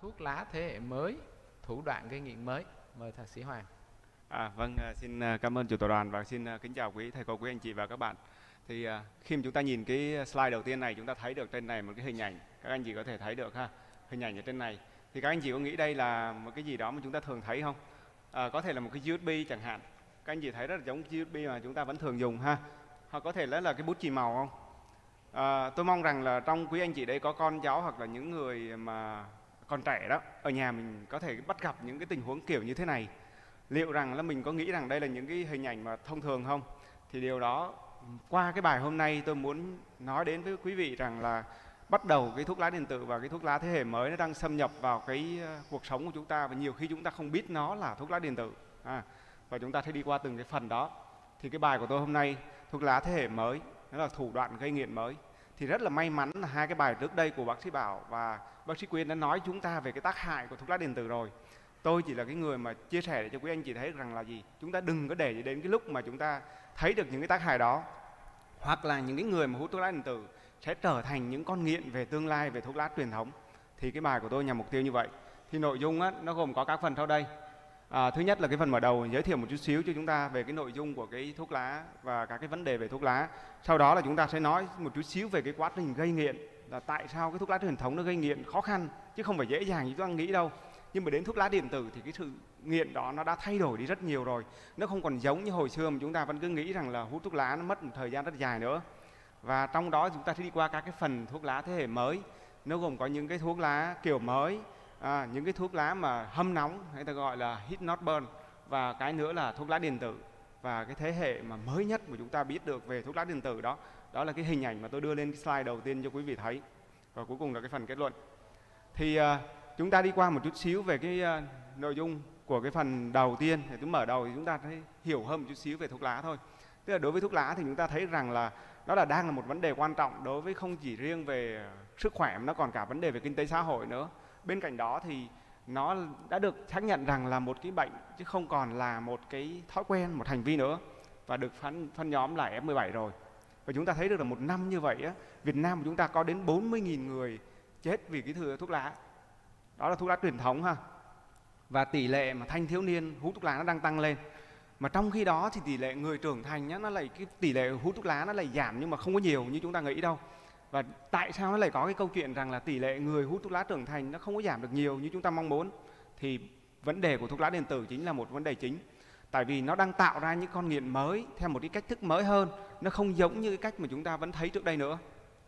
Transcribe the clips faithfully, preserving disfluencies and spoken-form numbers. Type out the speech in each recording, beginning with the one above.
thuốc lá thế hệ mới, thủ đoạn gây nghiện mới. Mời thạc sĩ Hoàng. À, vâng, xin cảm ơn chủ tọa đoàn và xin kính chào quý thầy cô, quý anh chị và các bạn. Thì khi mà chúng ta nhìn cái slide đầu tiên này, chúng ta thấy được trên này một cái hình ảnh, các anh chị có thể thấy được ha, hình ảnh ở trên này. Thì các anh chị có nghĩ đây là một cái gì đó mà chúng ta thường thấy không? À, có thể là một cái u ét bê chẳng hạn. Các anh chị thấy rất là giống u ét bê mà chúng ta vẫn thường dùng ha. Hoặc có thể là, là cái bút chì màu không? À, tôi mong rằng là trong quý anh chị đây có con cháu hoặc là những người mà còn trẻ đó, ở nhà mình có thể bắt gặp những cái tình huống kiểu như thế này. Liệu rằng là mình có nghĩ rằng đây là những cái hình ảnh mà thông thường không? Thì điều đó, qua cái bài hôm nay tôi muốn nói đến với quý vị rằng là bắt đầu cái thuốc lá điện tử và cái thuốc lá thế hệ mới nó đang xâm nhập vào cái cuộc sống của chúng ta, và nhiều khi chúng ta không biết nó là thuốc lá điện tử. À, và chúng ta sẽ đi qua từng cái phần đó. Thì cái bài của tôi hôm nay, thuốc lá thế hệ mới, nó là thủ đoạn gây nghiện mới. Thì rất là may mắn là hai cái bài trước đây của bác sĩ Bảo và bác sĩ Quyên đã nói chúng ta về cái tác hại của thuốc lá điện tử rồi. Tôi chỉ là cái người mà chia sẻ để cho quý anh chị thấy rằng là gì, chúng ta đừng có để đến cái lúc mà chúng ta thấy được những cái tác hại đó, hoặc là những cái người mà hút thuốc lá điện tử sẽ trở thành những con nghiện về tương lai về thuốc lá truyền thống. Thì cái bài của tôi nhằm mục tiêu như vậy. Thì nội dung á, nó gồm có các phần sau đây. À, thứ nhất là cái phần mở đầu giới thiệu một chút xíu cho chúng ta về cái nội dung của cái thuốc lá và các cái vấn đề về thuốc lá. Sau đó là chúng ta sẽ nói một chút xíu về cái quá trình gây nghiện, là tại sao cái thuốc lá truyền thống nó gây nghiện khó khăn chứ không phải dễ dàng như chúng ta nghĩ đâu. Nhưng mà đến thuốc lá điện tử thì cái sự nghiện đó nó đã thay đổi đi rất nhiều rồi. Nó không còn giống như hồi xưa mà chúng ta vẫn cứ nghĩ rằng là hút thuốc lá nó mất một thời gian rất dài nữa. Và trong đó chúng ta sẽ đi qua các cái phần thuốc lá thế hệ mới. Nó gồm có những cái thuốc lá kiểu mới, à, những cái thuốc lá mà hâm nóng hay ta gọi là heat not burn, và cái nữa là thuốc lá điện tử. Và cái thế hệ mà mới nhất mà chúng ta biết được về thuốc lá điện tử đó, đó là cái hình ảnh mà tôi đưa lên cái slide đầu tiên cho quý vị thấy. Và cuối cùng là cái phần kết luận. Thì uh, chúng ta đi qua một chút xíu về cái uh, nội dung của cái phần đầu tiên. Thì tôi mở đầu thì chúng ta thấy hiểu hơn một chút xíu về thuốc lá thôi. Tức là đối với thuốc lá thì chúng ta thấy rằng là nó là đang là một vấn đề quan trọng đối với không chỉ riêng về sức khỏe mà nó còn cả vấn đề về kinh tế xã hội nữa. Bên cạnh đó thì nó đã được xác nhận rằng là một cái bệnh chứ không còn là một cái thói quen, một hành vi nữa, và được phân, phân nhóm là F mười bảy rồi. Và chúng ta thấy được là một năm như vậy á, Việt Nam của chúng ta có đến bốn mươi nghìn người chết vì cái thừa thuốc lá. Đó là thuốc lá truyền thống ha. Và tỷ lệ mà thanh thiếu niên hút thuốc lá nó đang tăng lên. Mà trong khi đó thì tỷ lệ người trưởng thành nhá, nó lại cái tỷ lệ hút thuốc lá nó lại giảm nhưng mà không có nhiều như chúng ta nghĩ đâu. Và tại sao nó lại có cái câu chuyện rằng là tỷ lệ người hút thuốc lá trưởng thành nó không có giảm được nhiều như chúng ta mong muốn? Thì vấn đề của thuốc lá điện tử chính là một vấn đề chính. Tại vì nó đang tạo ra những con nghiện mới theo một cái cách thức mới hơn. Nó không giống như cái cách mà chúng ta vẫn thấy trước đây nữa.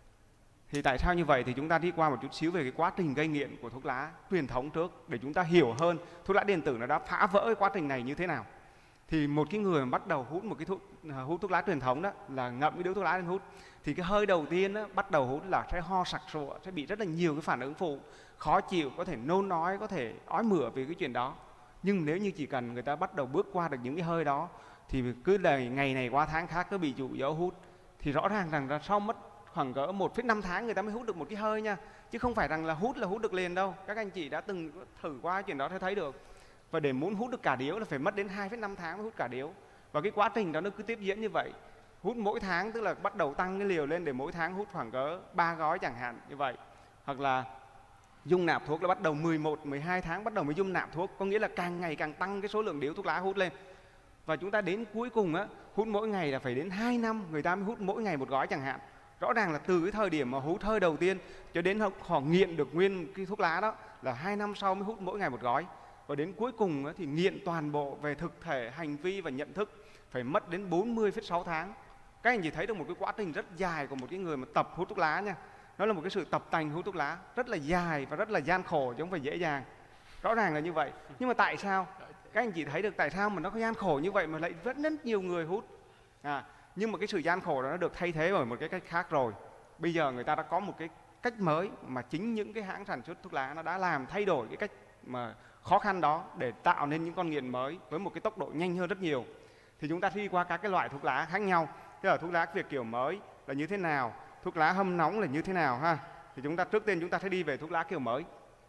Thì tại sao như vậy? Thì chúng ta đi qua một chút xíu về cái quá trình gây nghiện của thuốc lá truyền thống trước, để chúng ta hiểu hơn thuốc lá điện tử nó đã phá vỡ cái quá trình này như thế nào. Thì một cái người mà bắt đầu hút một cái thuốc, hút thuốc lá truyền thống đó, là ngậm cái điếu thuốc lá lên hút, thì cái hơi đầu tiên đó, bắt đầu hút là sẽ ho sặc sụa, sẽ bị rất là nhiều cái phản ứng phụ, khó chịu, có thể nôn ói, có thể ói mửa vì cái chuyện đó. Nhưng nếu như chỉ cần người ta bắt đầu bước qua được những cái hơi đó, thì cứ là ngày này qua tháng khác cứ bị dụ dỗ hút, thì rõ ràng rằng là sau mất khoảng cỡ một phẩy năm tháng người ta mới hút được một cái hơi nha. Chứ không phải rằng là hút là hút được liền đâu. Các anh chị đã từng thử qua chuyện đó sẽ thấy được. Và để muốn hút được cả điếu là phải mất đến hai phẩy năm tháng mới hút cả điếu. Và cái quá trình đó nó cứ tiếp diễn như vậy. Hút mỗi tháng, tức là bắt đầu tăng cái liều lên để mỗi tháng hút khoảng cỡ ba gói chẳng hạn như vậy. Hoặc là dung nạp thuốc là bắt đầu mười một, mười hai tháng bắt đầu mới dung nạp thuốc. Có nghĩa là càng ngày càng tăng cái số lượng điếu thuốc lá hút lên. Và chúng ta đến cuối cùng á, hút mỗi ngày là phải đến hai năm người ta mới hút mỗi ngày một gói chẳng hạn. Rõ ràng là từ cái thời điểm mà hút hơi đầu tiên cho đến họ nghiện được nguyên cái thuốc lá đó là hai năm sau mới hút mỗi ngày một gói. Và đến cuối cùng thì nghiện toàn bộ về thực thể, hành vi và nhận thức phải mất đến bốn mươi phẩy sáu tháng. Các anh chỉ thấy được một cái quá trình rất dài của một cái người mà tập hút thuốc lá nha. Nó là một cái sự tập tành hút thuốc lá rất là dài và rất là gian khổ chứ không phải dễ dàng. Rõ ràng là như vậy. Nhưng mà tại sao? Các anh chỉ thấy được tại sao mà nó có gian khổ như vậy mà lại rất rất nhiều người hút. À, nhưng mà cái sự gian khổ đó nó được thay thế bởi một cái cách khác rồi. Bây giờ người ta đã có một cái cách mới mà chính những cái hãng sản xuất thuốc lá nó đã làm thay đổi cái cách mà khó khăn đó để tạo nên những con nghiện mới với một cái tốc độ nhanh hơn rất nhiều. Thì chúng ta đi qua các cái loại thuốc lá khác nhau. Tức là thuốc lá Việt kiểu mới là như thế nào, thuốc lá hâm nóng là như thế nào ha. Thì chúng ta trước tiên chúng ta sẽ đi về thuốc lá kiểu mới.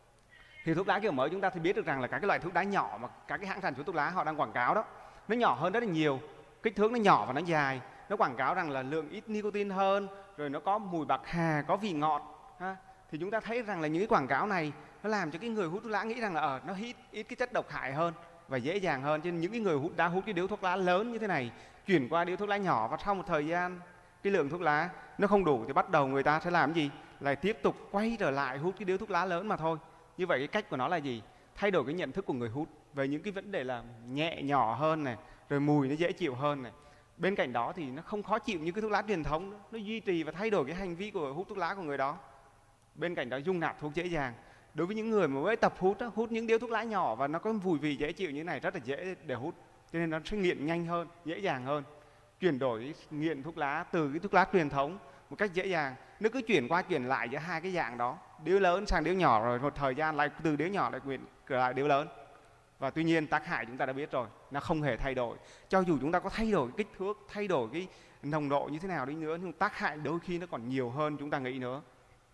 Thì thuốc lá kiểu mới chúng ta thì biết được rằng là các cái loại thuốc lá nhỏ mà các cái hãng sản xuất thuốc lá họ đang quảng cáo đó, nó nhỏ hơn rất là nhiều, kích thước nó nhỏ và nó dài, nó quảng cáo rằng là lượng ít nicotine hơn, rồi nó có mùi bạc hà, có vị ngọt ha. Thì chúng ta thấy rằng là những cái quảng cáo này nó làm cho cái người hút thuốc lá nghĩ rằng là ở nó ít ít cái chất độc hại hơn và dễ dàng hơn. Cho nên những cái người hút đã hút cái điếu thuốc lá lớn như thế này chuyển qua điếu thuốc lá nhỏ, và sau một thời gian cái lượng thuốc lá nó không đủ thì bắt đầu người ta sẽ làm gì? Lại tiếp tục quay trở lại hút cái điếu thuốc lá lớn mà thôi. Như vậy cái cách của nó là gì? Thay đổi cái nhận thức của người hút về những cái vấn đề là nhẹ nhỏ hơn này, rồi mùi nó dễ chịu hơn này. Bên cạnh đó thì nó không khó chịu như cái thuốc lá truyền thống nữa. Nó duy trì và thay đổi cái hành vi của hút thuốc lá của người đó. Bên cạnh đó dung nạp thuốc dễ dàng. Đối với những người mà mới tập hút, hút những điếu thuốc lá nhỏ và nó có mùi vị dễ chịu như thế này rất là dễ để hút. Cho nên nó sẽ nghiện nhanh hơn, dễ dàng hơn. Chuyển đổi nghiện thuốc lá từ cái thuốc lá truyền thống một cách dễ dàng. Nó cứ chuyển qua chuyển lại giữa hai cái dạng đó, điếu lớn sang điếu nhỏ, rồi một thời gian lại từ điếu nhỏ lại chuyển lại điếu lớn. Và tuy nhiên tác hại chúng ta đã biết rồi, nó không hề thay đổi. Cho dù chúng ta có thay đổi kích thước, thay đổi cái nồng độ như thế nào đi nữa, nhưng tác hại đôi khi nó còn nhiều hơn chúng ta nghĩ nữa.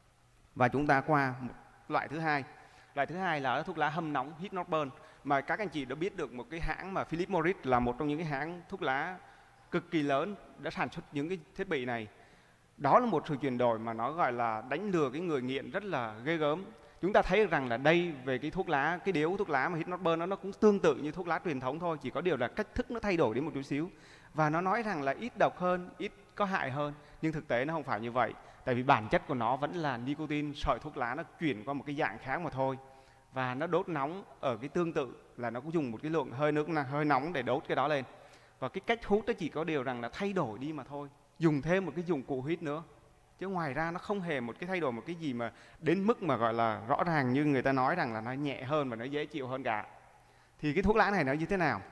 Và chúng ta qua một loại thứ hai. Loại thứ hai là thuốc lá hâm nóng, heat not burn, mà các anh chị đã biết được một cái hãng mà Philip Morris là một trong những cái hãng thuốc lá cực kỳ lớn đã sản xuất những cái thiết bị này. Đó là một sự chuyển đổi mà nó gọi là đánh lừa cái người nghiện rất là ghê gớm. Chúng ta thấy rằng là đây về cái thuốc lá, cái điếu thuốc lá mà heat not burn nó, nó cũng tương tự như thuốc lá truyền thống thôi, chỉ có điều là cách thức nó thay đổi đến một chút xíu. Và nó nói rằng là ít độc hơn, ít có hại hơn, nhưng thực tế nó không phải như vậy. Tại vì bản chất của nó vẫn là nicotine, sợi thuốc lá nó chuyển qua một cái dạng khác mà thôi. Và nó đốt nóng ở cái tương tự là nó cũng dùng một cái lượng hơi nước hơi nóng để đốt cái đó lên. Và cái cách hút nó chỉ có điều rằng là thay đổi đi mà thôi, dùng thêm một cái dụng cụ hít nữa. Chứ ngoài ra nó không hề một cái thay đổi một cái gì mà đến mức mà gọi là rõ ràng như người ta nói rằng là nó nhẹ hơn và nó dễ chịu hơn cả. Thì cái thuốc lá này nó như thế nào?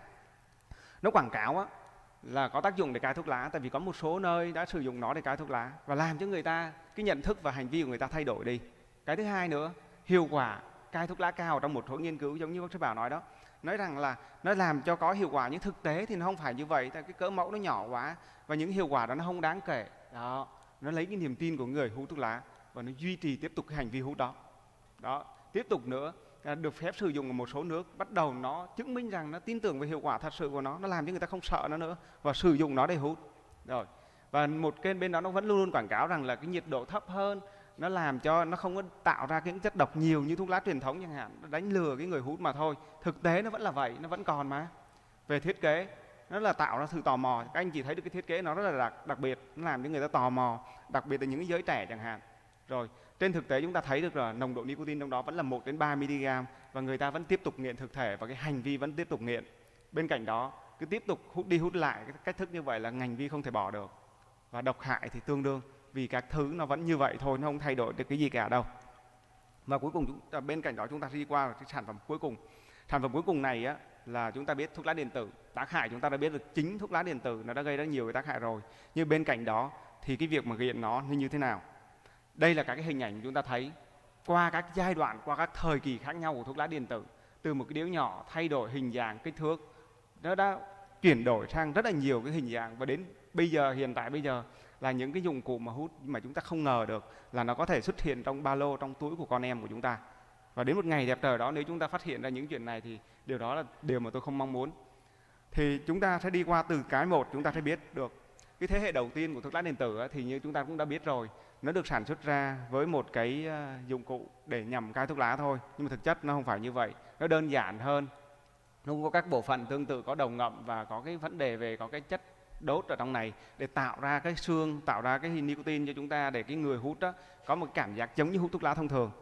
Nó quảng cáo á, là có tác dụng để cai thuốc lá, tại vì có một số nơi đã sử dụng nó để cai thuốc lá và làm cho người ta cái nhận thức và hành vi của người ta thay đổi đi. Cái thứ hai nữa, hiệu quả cai thuốc lá cao trong một số nghiên cứu giống như bác sĩ Bảo nói đó, nói rằng là nó làm cho có hiệu quả, nhưng thực tế thì nó không phải như vậy, tại cái cỡ mẫu nó nhỏ quá và những hiệu quả đó nó không đáng kể. Đó, nó lấy cái niềm tin của người hút thuốc lá và nó duy trì tiếp tục cái hành vi hút đó. Đó, tiếp tục nữa, được phép sử dụng ở một số nước, bắt đầu nó chứng minh rằng nó tin tưởng về hiệu quả thật sự của nó, nó làm cho người ta không sợ nó nữa và sử dụng nó để hút. Rồi, và một cái bên đó nó vẫn luôn luôn quảng cáo rằng là cái nhiệt độ thấp hơn, nó làm cho nó không có tạo ra những chất độc nhiều như thuốc lá truyền thống chẳng hạn, nó đánh lừa cái người hút mà thôi. Thực tế nó vẫn là vậy, nó vẫn còn mà. Về thiết kế, nó là tạo ra sự tò mò. Các anh chị thấy được cái thiết kế nó rất là đặc, đặc biệt, nó làm cho người ta tò mò, đặc biệt là những cái giới trẻ chẳng hạn. Rồi, trên thực tế chúng ta thấy được là nồng độ nicotine trong đó vẫn là một đến ba mi-li-gam và người ta vẫn tiếp tục nghiện thực thể và cái hành vi vẫn tiếp tục nghiện. Bên cạnh đó, cứ tiếp tục hút đi hút lại, cái cách thức như vậy là hành vi không thể bỏ được. Và độc hại thì tương đương, vì các thứ nó vẫn như vậy thôi, nó không thay đổi được cái gì cả đâu. Và cuối cùng chúng ta, bên cạnh đó chúng ta đi qua cái sản phẩm cuối cùng. Sản phẩm cuối cùng này á, là chúng ta biết thuốc lá điện tử, tác hại chúng ta đã biết được, chính thuốc lá điện tử nó đã gây ra nhiều cái tác hại rồi. Nhưng bên cạnh đó thì cái việc mà nghiện nó như thế nào? Đây là các cái hình ảnh chúng ta thấy qua các giai đoạn, qua các thời kỳ khác nhau của thuốc lá điện tử. Từ một cái điếu nhỏ thay đổi hình dạng, kích thước, nó đã chuyển đổi sang rất là nhiều cái hình dạng, và đến bây giờ, hiện tại bây giờ là những cái dụng cụ mà hút mà chúng ta không ngờ được là nó có thể xuất hiện trong ba lô, trong túi của con em của chúng ta. Và đến một ngày đẹp trời đó, nếu chúng ta phát hiện ra những chuyện này thì điều đó là điều mà tôi không mong muốn. Thì chúng ta sẽ đi qua từ cái một, chúng ta sẽ biết được cái thế hệ đầu tiên của thuốc lá điện tử ấy, thì như chúng ta cũng đã biết rồi, nó được sản xuất ra với một cái dụng cụ để nhằm cai thuốc lá thôi. Nhưng mà thực chất nó không phải như vậy, nó đơn giản hơn. Nó cũng có các bộ phận tương tự, có đầu ngậm và có cái vấn đề về có cái chất đốt ở trong này để tạo ra cái xương, tạo ra cái nicotine cho chúng ta, để cái người hút đó có một cảm giác giống như hút thuốc lá thông thường.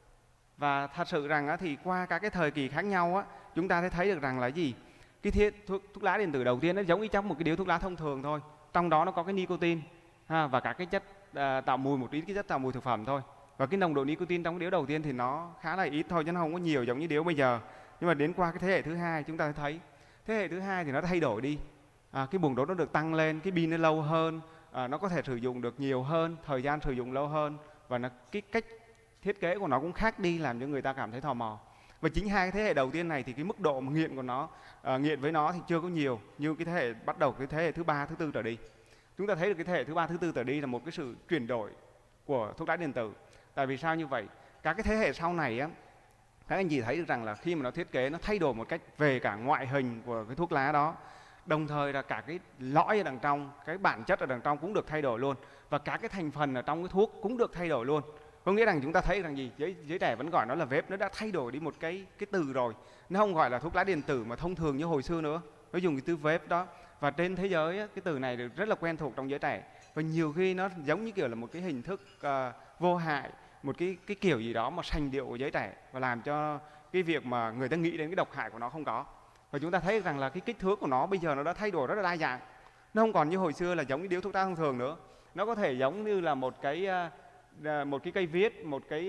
Và thật sự rằng á, thì qua các cái thời kỳ khác nhau á, chúng ta sẽ thấy được rằng là gì? Cái thiết, thuốc, thuốc lá điện tử đầu tiên nó giống y chang một cái điếu thuốc lá thông thường thôi. Trong đó nó có cái nicotine ha, và các cái chất à, tạo mùi, một ít cái chất tạo mùi thực phẩm thôi. Và cái nồng độ nicotine trong cái điếu đầu tiên thì nó khá là ít thôi, chứ nó không có nhiều giống như điếu bây giờ. Nhưng mà đến qua cái thế hệ thứ hai chúng ta thấy thế hệ thứ hai thì nó thay đổi đi. À, cái buồng đốt nó được tăng lên, cái pin nó lâu hơn, à, nó có thể sử dụng được nhiều hơn, thời gian sử dụng lâu hơn, và nó, cái cách thiết kế của nó cũng khác đi, làm cho người ta cảm thấy tò mò. Và chính hai cái thế hệ đầu tiên này thì cái mức độ mà nghiện của nó, à, nghiện với nó thì chưa có nhiều như cái thế hệ bắt đầu cái thế hệ thứ ba, thứ tư trở đi. Chúng ta thấy được cái thế hệ thứ ba, thứ tư trở đi là một cái sự chuyển đổi của thuốc lá điện tử. Tại vì sao như vậy? Các cái thế hệ sau này á, các anh chị thấy được rằng là khi mà nó thiết kế, nó thay đổi một cách về cả ngoại hình của cái thuốc lá đó, đồng thời là cả cái lõi ở đằng trong, cái bản chất ở đằng trong cũng được thay đổi luôn, và cả cái thành phần ở trong cái thuốc cũng được thay đổi luôn. Có nghĩa rằng chúng ta thấy rằng gì, giới, giới trẻ vẫn gọi nó là vape, nó đã thay đổi đi một cái cái từ rồi, nó không gọi là thuốc lá điện tử mà thông thường như hồi xưa nữa, nó dùng cái từ vape đó. Và trên thế giới á, cái từ này được rất là quen thuộc trong giới trẻ, và nhiều khi nó giống như kiểu là một cái hình thức uh, vô hại, một cái cái kiểu gì đó mà sành điệu của giới trẻ, và làm cho cái việc mà người ta nghĩ đến cái độc hại của nó không có. Và chúng ta thấy rằng là cái kích thước của nó bây giờ nó đã thay đổi rất là đa dạng, nó không còn như hồi xưa là giống như điếu thuốc lá thông thường nữa, nó có thể giống như là một cái uh, một cái cây viết, một cái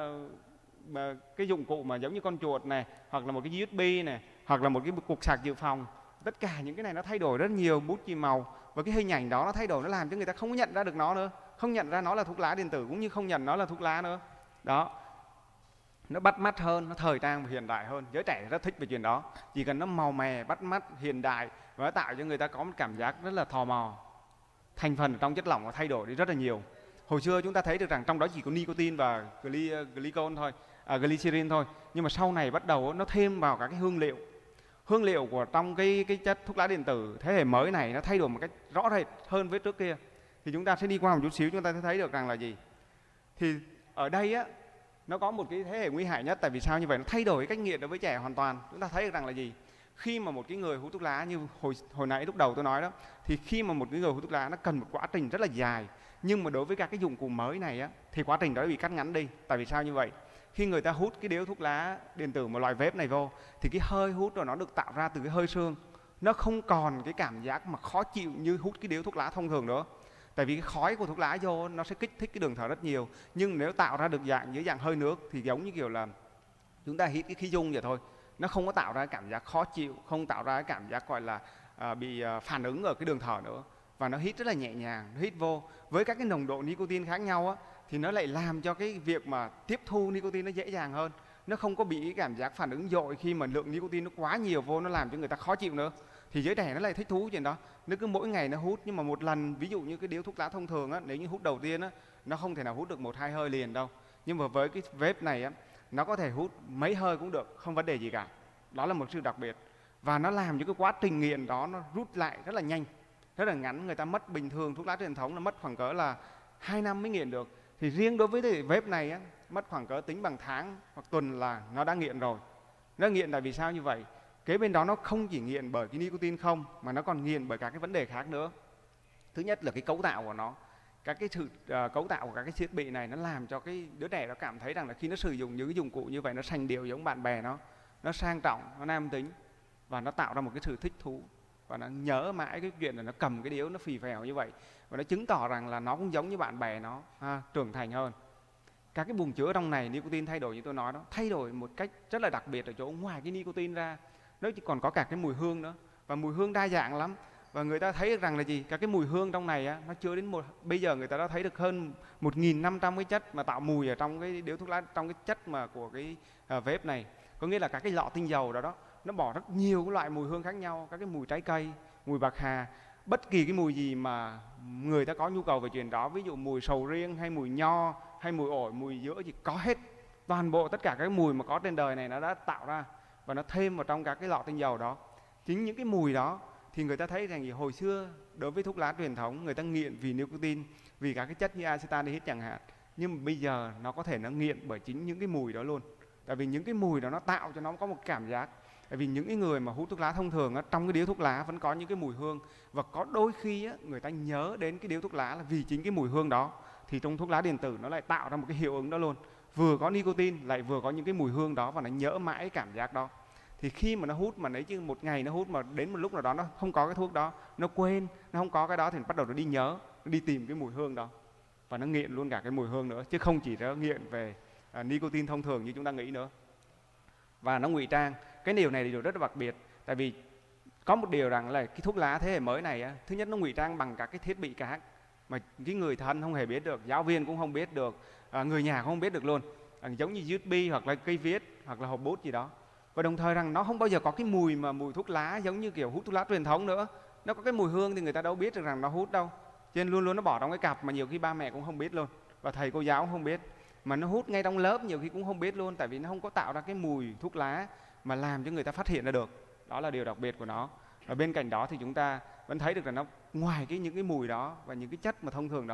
uh, cái dụng cụ mà giống như con chuột này, hoặc là một cái u ét bê này, hoặc là một cái cục sạc dự phòng. Tất cả những cái này nó thay đổi rất nhiều, bút chì màu, và cái hình ảnh đó nó thay đổi, nó làm cho người ta không nhận ra được nó nữa, không nhận ra nó là thuốc lá điện tử, cũng như không nhận nó là thuốc lá nữa. Đó, nó bắt mắt hơn, nó thời trang và hiện đại hơn. Giới trẻ rất thích về chuyện đó, chỉ cần nó màu mè, bắt mắt, hiện đại, và nó tạo cho người ta có một cảm giác rất là tò mò. Thành phần trong chất lỏng nó thay đổi đi rất là nhiều. Hồi xưa chúng ta thấy được rằng trong đó chỉ có nicotine và glycol thôi, à, glycerin thôi, nhưng mà sau này bắt đầu nó thêm vào các cái hương liệu. Hương liệu của trong cái cái chất thuốc lá điện tử thế hệ mới này nó thay đổi một cách rõ rệt hơn với trước kia. Thì chúng ta sẽ đi qua một chút xíu, chúng ta sẽ thấy được rằng là gì. Thì ở đây á, nó có một cái thế hệ nguy hại nhất. Tại vì sao như vậy? Nó thay đổi cái cách nghiện đối với trẻ hoàn toàn. Chúng ta thấy được rằng là gì? Khi mà một cái người hút thuốc lá, như hồi hồi nãy lúc đầu tôi nói đó, thì khi mà một cái người hút thuốc lá nó cần một quá trình rất là dài. Nhưng mà đối với các cái dụng cụ mới này á, thì quá trình đó bị cắt ngắn đi. Tại vì sao như vậy? Khi người ta hút cái điếu thuốc lá điện tử, một loại vape này vô, thì cái hơi hút rồi nó được tạo ra từ cái hơi sương, nó không còn cái cảm giác mà khó chịu như hút cái điếu thuốc lá thông thường nữa. Tại vì cái khói của thuốc lá vô nó sẽ kích thích cái đường thở rất nhiều. Nhưng nếu tạo ra được dạng dưới dạng hơi nước thì giống như kiểu là chúng ta hít cái khí dung vậy thôi, nó không có tạo ra cảm giác khó chịu, không tạo ra cảm giác gọi là uh, bị uh, phản ứng ở cái đường thở nữa. Và nó hít rất là nhẹ nhàng, nó hít vô với các cái nồng độ nicotine khác nhau á, thì nó lại làm cho cái việc mà tiếp thu nicotine nó dễ dàng hơn. Nó không có bị cái cảm giác phản ứng dội khi mà lượng nicotine nó quá nhiều vô, nó làm cho người ta khó chịu nữa. Thì giới trẻ nó lại thích thú chuyện đó, nó cứ mỗi ngày nó hút. Nhưng mà một lần, ví dụ như cái điếu thuốc lá thông thường á, nếu như hút đầu tiên á, nó không thể nào hút được một hai hơi liền đâu. Nhưng mà với cái vape này á, nó có thể hút mấy hơi cũng được, không vấn đề gì cả. Đó là một sự đặc biệt. Và nó làm cho cái quá trình nghiện đó nó rút lại rất là nhanh, rất là ngắn. Người ta mất bình thường thuốc lá truyền thống nó mất khoảng cỡ là hai năm mới nghiện được. Thì riêng đối với cái vape này á, mất khoảng cỡ tính bằng tháng hoặc tuần là nó đã nghiện rồi. Nó nghiện là vì sao như vậy? Kế bên đó nó không chỉ nghiện bởi cái nicotine không, mà nó còn nghiện bởi các cái vấn đề khác nữa. Thứ nhất là cái cấu tạo của nó. Các cái sự uh, cấu tạo của các cái thiết bị này nó làm cho cái đứa trẻ nó cảm thấy rằng là khi nó sử dụng những cái dụng cụ như vậy, nó sành điệu giống bạn bè nó, nó sang trọng, nó nam tính, và nó tạo ra một cái sự thích thú. Và nó nhớ mãi cái chuyện là nó cầm cái điếu nó phì phèo như vậy, và nó chứng tỏ rằng là nó cũng giống như bạn bè nó, ha, trưởng thành hơn. Các cái buồng chứa trong này nicotine thay đổi như tôi nói đó, thay đổi một cách rất là đặc biệt ở chỗ ngoài cái nicotine ra, nó chỉ còn có cả cái mùi hương nữa, và mùi hương đa dạng lắm. Và người ta thấy được rằng là gì? Các cái mùi hương trong này á, nó chứa đến một, bây giờ người ta đã thấy được hơn một nghìn năm trăm cái chất mà tạo mùi ở trong cái điếu thuốc lá, trong cái chất mà của cái uh, vape này. Có nghĩa là các cái lọ tinh dầu đó đó, nó bỏ rất nhiều cái loại mùi hương khác nhau, các cái mùi trái cây, mùi bạc hà, bất kỳ cái mùi gì mà người ta có nhu cầu về chuyện đó, ví dụ mùi sầu riêng hay mùi nho hay mùi ổi, mùi dứa gì có hết. Toàn bộ tất cả các mùi mà có trên đời này nó đã tạo ra và nó thêm vào trong các cái lọ tinh dầu đó. Chính những cái mùi đó thì người ta thấy rằng gì, hồi xưa đối với thuốc lá truyền thống người ta nghiện vì nicotine, vì các cái chất như acetaldehyde chẳng hạn, nhưng mà bây giờ nó có thể nó nghiện bởi chính những cái mùi đó luôn. Tại vì những cái mùi đó nó tạo cho nó có một cảm giác. Tại vì những cái người mà hút thuốc lá thông thường á, trong cái điếu thuốc lá vẫn có những cái mùi hương, và có đôi khi á, người ta nhớ đến cái điếu thuốc lá là vì chính cái mùi hương đó. Thì trong thuốc lá điện tử nó lại tạo ra một cái hiệu ứng đó luôn, vừa có nicotine lại vừa có những cái mùi hương đó, và nó nhớ mãi cái cảm giác đó. Thì khi mà nó hút mà lấy chứ một ngày nó hút mà đến một lúc nào đó nó không có cái thuốc đó, nó quên, nó không có cái đó, thì bắt đầu nó đi nhớ, nó đi tìm cái mùi hương đó, và nó nghiện luôn cả cái mùi hương nữa, chứ không chỉ nó nghiện về uh, nicotine thông thường như chúng ta nghĩ nữa. Và nó ngụy trang. Cái điều này thì điều rất là đặc biệt. Tại vì có một điều rằng là cái thuốc lá thế hệ mới này á, thứ nhất nó ngụy trang bằng các cái thiết bị khác mà cái người thân không hề biết được, giáo viên cũng không biết được, uh, người nhà cũng không biết được luôn, uh, giống như u ét bê hoặc là cây viết hoặc là hộp bút gì đó. Và đồng thời rằng nó không bao giờ có cái mùi mà mùi thuốc lá giống như kiểu hút thuốc lá truyền thống nữa. Nó có cái mùi hương thì người ta đâu biết được rằng nó hút đâu, cho nên luôn luôn nó bỏ trong cái cặp mà nhiều khi ba mẹ cũng không biết luôn, và thầy cô giáo cũng không biết, mà nó hút ngay trong lớp nhiều khi cũng không biết luôn. Tại vì nó không có tạo ra cái mùi thuốc lá mà làm cho người ta phát hiện ra được. Đó là điều đặc biệt của nó. Và bên cạnh đó thì chúng ta vẫn thấy được là nó ngoài cái những cái mùi đó và những cái chất mà thông thường đó,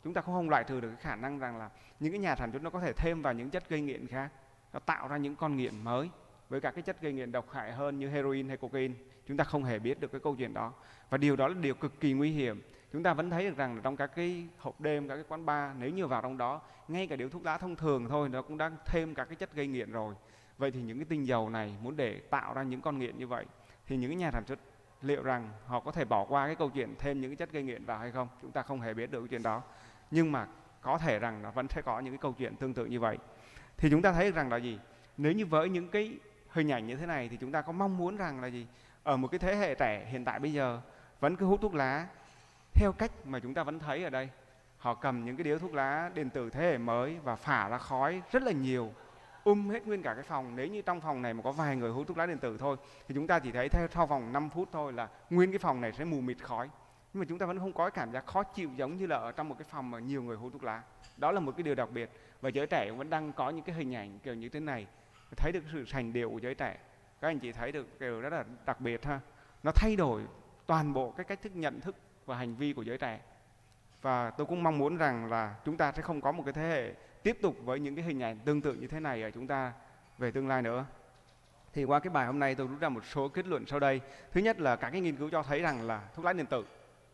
Chúng ta cũng không loại trừ được cái khả năng rằng là những cái nhà sản xuất nó có thể thêm vào những chất gây nghiện khác, nó tạo ra những con nghiện mới với các cái chất gây nghiện độc hại hơn như heroin hay cocaine. Chúng ta không hề biết được cái câu chuyện đó, và điều đó là điều cực kỳ nguy hiểm. Chúng ta vẫn thấy được rằng là trong các cái hộp đêm, các cái quán bar, nếu như vào trong đó, ngay cả điếu thuốc lá thông thường thôi nó cũng đang thêm các cái chất gây nghiện rồi. Vậy thì những cái tinh dầu này muốn để tạo ra những con nghiện như vậy thì những cái nhà sản xuất liệu rằng họ có thể bỏ qua cái câu chuyện thêm những cái chất gây nghiện vào hay không? Chúng ta không hề biết được cái chuyện đó. Nhưng mà có thể rằng nó vẫn sẽ có những cái câu chuyện tương tự như vậy. Thì chúng ta thấy rằng là gì? Nếu như với những cái hình ảnh như thế này thì chúng ta có mong muốn rằng là gì? Ở một cái thế hệ trẻ hiện tại bây giờ vẫn cứ hút thuốc lá theo cách mà chúng ta vẫn thấy ở đây. Họ cầm những cái điếu thuốc lá điện tử thế hệ mới và phả ra khói rất là nhiều, um hết nguyên cả cái phòng. Nếu như trong phòng này mà có vài người hút thuốc lá điện tử thôi thì chúng ta chỉ thấy theo sau vòng năm phút thôi là nguyên cái phòng này sẽ mù mịt khói. Nhưng mà chúng ta vẫn không có cái cảm giác khó chịu giống như là ở trong một cái phòng mà nhiều người hút thuốc lá. Đó là một cái điều đặc biệt. Và giới trẻ vẫn đang có những cái hình ảnh kiểu như thế này, thấy được sự sành điệu của giới trẻ. Các anh chị thấy được kiểu rất là đặc biệt ha. Nó thay đổi toàn bộ cái cách thức nhận thức và hành vi của giới trẻ. Và tôi cũng mong muốn rằng là chúng ta sẽ không có một cái thế hệ tiếp tục với những cái hình ảnh tương tự như thế này ở chúng ta về tương lai nữa. Thì qua cái bài hôm nay tôi rút ra một số kết luận sau đây. Thứ nhất là các cái nghiên cứu cho thấy rằng là thuốc lá điện tử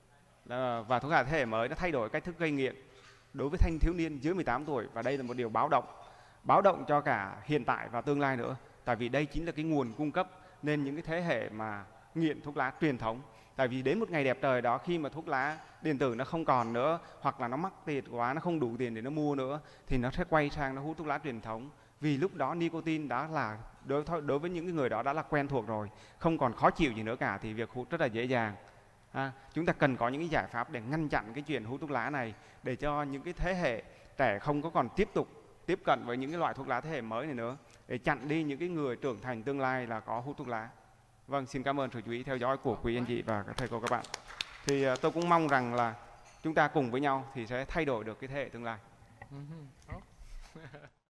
và thuốc lá thế hệ mới nó thay đổi cách thức gây nghiện đối với thanh thiếu niên dưới mười tám tuổi, và đây là một điều báo động. Báo động cho cả hiện tại và tương lai nữa. Tại vì đây chính là cái nguồn cung cấp nên những cái thế hệ mà nghiện thuốc lá truyền thống. Tại vì đến một ngày đẹp trời đó, khi mà thuốc lá điện tử nó không còn nữa, hoặc là nó mắc tiền quá, nó không đủ tiền để nó mua nữa, thì nó sẽ quay sang nó hút thuốc lá truyền thống. Vì lúc đó nicotine đã là đối, đối với những người đó đã là quen thuộc rồi, không còn khó chịu gì nữa cả, thì việc hút rất là dễ dàng. À, chúng ta cần có những cái giải pháp để ngăn chặn cái chuyện hút thuốc lá này, để cho những cái thế hệ trẻ không có còn tiếp tục tiếp cận với những cái loại thuốc lá thế hệ mới này nữa, để chặn đi những cái người trưởng thành tương lai là có hút thuốc lá. Vâng, xin cảm ơn sự chú ý theo dõi của quý anh chị và các thầy cô các bạn. Thì uh, tôi cũng mong rằng là chúng ta cùng với nhau thì sẽ thay đổi được cái thế hệ tương lai.